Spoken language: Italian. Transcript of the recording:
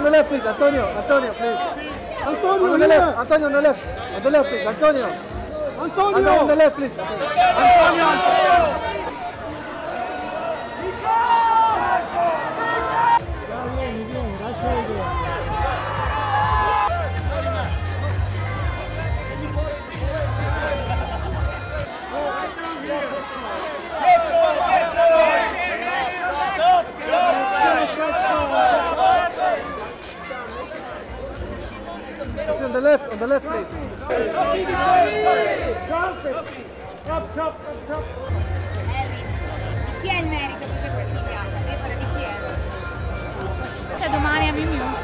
on the left, please. Antonio, please. Antonio, on the left. Antonio, on the left. On the left, please. Antonio, on the left, please. Antonio. On the left, please. Chop. Chi è il merito che ci portiamo? Devi fare di chi è? Cioè domani a Miu Miu.